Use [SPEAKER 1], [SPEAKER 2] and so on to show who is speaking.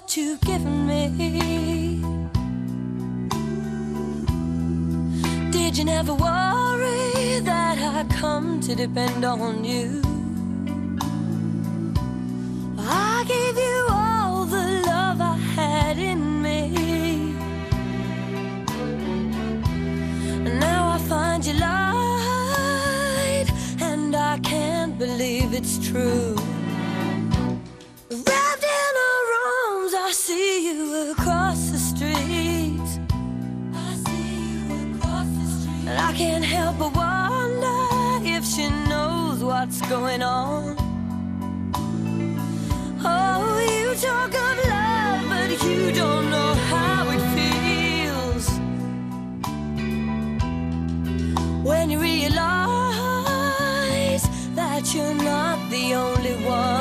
[SPEAKER 1] that you've given me. Did you never worry that I'd come to depend on you? I gave you all the love I had in me, and now I find you lied, and I can't believe it's true. Wrapped in her arms, I see you across the street. I see you across the street, and I can't help but wonder if she knows what's going on. Oh, you talk of love, but you don't know how it feels when you realize that you're not the only one.